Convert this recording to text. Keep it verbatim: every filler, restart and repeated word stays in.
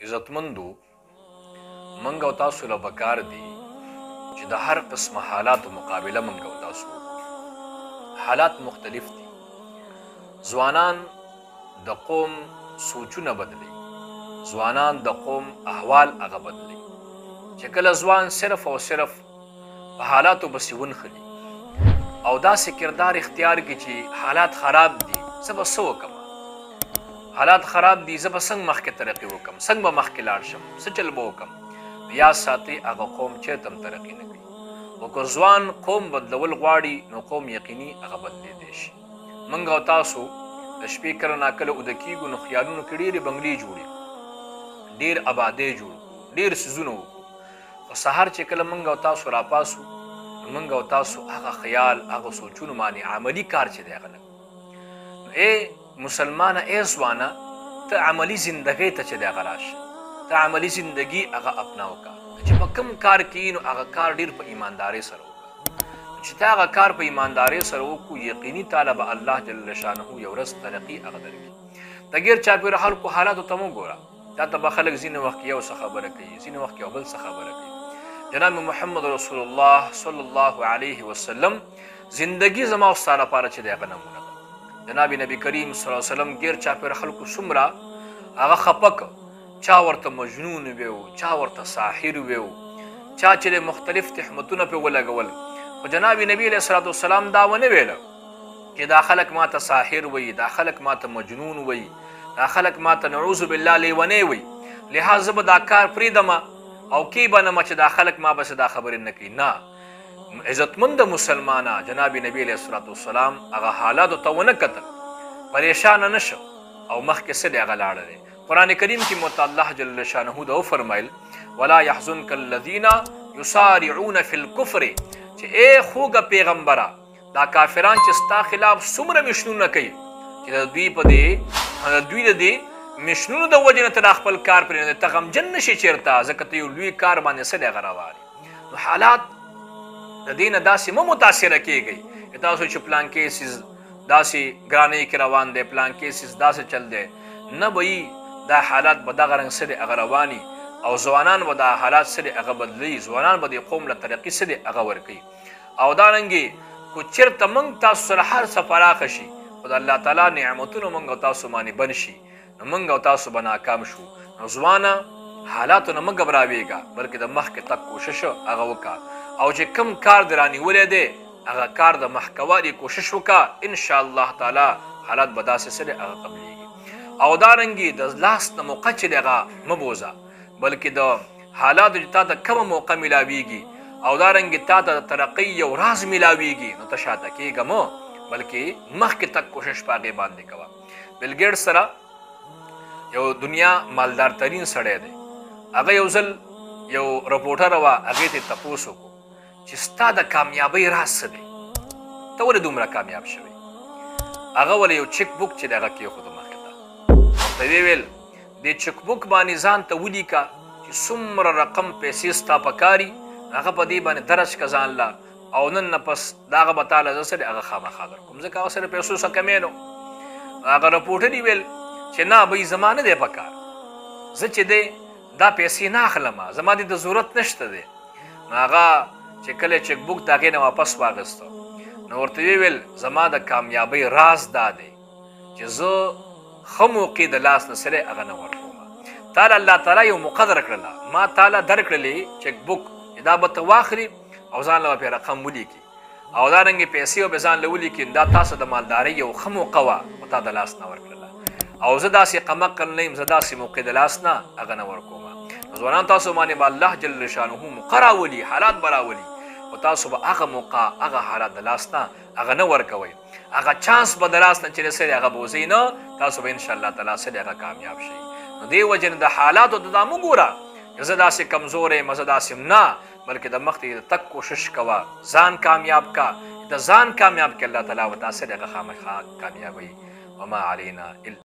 عزتمندو منګ او تاسو له پکار دي چې د هر قسم حالاتو مقابله منګ او تاسو حالات مختلف دي. ځوانان د قوم سوچونه بدلي، ځوانان د قوم احوال هغه بدلي چې کله ځوان صرف او صرف په حالاتو پسې ونښلي او داسې کردار اختیار کړي چې حالات خراب دي، زه به څه وکړم، حالات خراب دي، زه به څنګه مخکې ترقي وکړم، څنګه به مخکې لاړ شم، څه چل به وکړم. یاد ساتئ هغه قوم چېرته هم ترقي نه کوي. خو که ځوان قوم بدلول غواړي نو قوم یقیني هغه بدلېدی شي. موږ او تاسو د شپې کله ناکله اوده کېږو نو خیالونو کې ډېرې بنګلې جوړې کړو، ډېر ابادۍ جوړ کړو، ډېر څیزونه وکړو. خو سهار چې کله موږ او تاسو راپاسو نو موږ او تاسو هغه خیال هغه سوچونو باندې عملي کار چې دی هغه نه کوو. نو ای مسلمانه، ای ځوانه، ته عملي زندګۍ ته چې دی هغه راشه، ته عملي زندګي هغه اپنا وکړه. چې په کوم کار کې نو هغه کار ډېر په ایماندارۍ سره وکړه. چې ته هغه کار په ایماندارۍ سره وکړو یقیني تعالی به الله جل شانه یو ورځ ترقي هغه درکړي. د غیر چاپېره خلکو حالاتو ته مه ګوره، تا ته به خلک ځینې وخت کې یو څه خبره کوي، ځینې وخت کې یو بل څه خبره کوي. جناب محمد رسول الله صلی الله علیه وسلم زندگی زما او ستا لپاره چې دی هغه نمونه ده. جناب نبی کریم صلی الله علیه وسلم غیر چاپېره خلکو څومره هغه خفه که، چا ورته مجنون ویو، چا ورته ساحر ویو، چا چې د مختلف تهمتونه پرې ولګول. خو جناب نبی علیه الصلاة والسلام دا ونه ویله چې دا خلک ما ته ساحر وایي، دا خلک ما ته مجنون وایي، دا خلک ما ته نعوذ بالله لیونی وایي، لحاظ به دا کار پرېږدمه او کی بنمه چې دا خلک ما بس دا خبرې نه کوي. نه، عزتمند مسلمانه جناب نبی علیه الصلاة والسلام هغه حالاتو ته ونه کتل، پریشانه نه شو او مخکې څه دی هغه لاړه دی. قرآن کریم کې مو الله جل شانه دا وفرمیل ولا یحزنک الذین یسارعون فی الکفر، چې ای خوږه پیغمبره دا کافران چې ستا خلاف څومره مشنونه کوي چې د دوی په دې د دوی د دې مشنونو د وجې نه ته دا خپل کار پرېږدې، ته غمجن نه شي چېرته، ځکه ته یو لوی کار باندې څه دی هغه روان. نو حالات د دې نه داسې مه متاثره کېږئ چې تاسو چې پلانکې څیز داسې ګرانۍ کې روان دی، پلانکې څیز داسې چل دی، نه به یي دا حالات به دغه رنګ څه دی هغه رواني او ځوانان به دا حالات څه دی هغه بدلوي، ځوانان به د قوم له ترقي څه دی هغه ورکوي. او دارنګې که چېرته موږ تاسو سره هر څه پراخه شي خو د الله تعالی نعمتونه موږ او تاسو باندې بند شي نو موږ او تاسو به ناکام شو. نو ځوانه حالاتو نه مه ګبراوېږه بلکې د مخکې تګ کوشش هغه وکړه او چې کم کار دې رانیولی دی هغه کار د مخکوالي کوشش وکړه، انشاءالله تعالی حالات به داسې څه دی هغه قبلیږي. او دارنګې د لاس نه موقع چې دی هغه مه بوځه بلکې د حالاتو چې تا ته کومه موقع میلاویږي او دارنګې تا ته د ترقۍ یو راز میلاویږي نو ته شاته کېږه مه بلکې مخکې تګ کوشش په هغې باندې کوه. بیل ګیټس سره یو دنیا مالدار ترین سړی دی، هغه یو ځل یو رپورټر وه هغې ته یې تپوس وکړو چې ستا د کامیابۍ راز څه دی، ته ولې دومره کامیاب شوی؟ هغه ولې یو چک بک چې دی هغه کېښودو مخې ته، ورته ویې ویل دې چک بک باندې ځان ته ولیکه چې څومره رقم پیسې ستا پکاري هغه په دې باندې درج که ځان له او نن نه پس د هغه به تاله زه څه دی هغه خامخا درکوم، ځکه هغه سره پیسو څه کمی نه و. هغه رپورټر یې ویل چې نه بهی زما نه دی پکار، زه چې دی دا پیسې نه اخلمه، زما دې د ضرورت نشته دی. نو هغه چې کله چک بک د هغې نه واپس واخیسته نو ورته ویې ویل زما د کامیابۍ راز دا دی چې زه ښه موقع د لاس نه سره هغه نه ورکومه. تاله الله تعالی یو موقع درکړله، ما تاله درکړلې چک بک چې دا به ته واخلي او ځان له به پرې رقم ولیکي او دارنګې پیسې به ځان له ولیکي، دا تاسو د مالدارۍ یو ښه موقع وه خو تا د لاس نه ورکړله او زه داسې قمقل نه یم، زه داسې موقع د لاس نه هغه نه ورکومه. نو ځوانان تاسو باندې به الله جل شانه موقع راولي، حالات به راولي خو تاسو به هغه موقع هغه حالات د لاس نه هغه نه ورکوئ، هغه چانس به د لاس نه چې دی څه دی هغه به وځئ نه، تاسو به انشاءالله تعالی څه دی هغه کامیاب شئ. نو دې وجې نه د حالاتو ته دا مه ګوره چې زه داسې کمزوری یم، زه داسې نه، بلکې د مخکې د تګ کوشش کوه، ځان کامیاب کا، د ځان کامیاب کې الله تعالی به تا څه دی هغه خامخا کامیابوي. وما علینا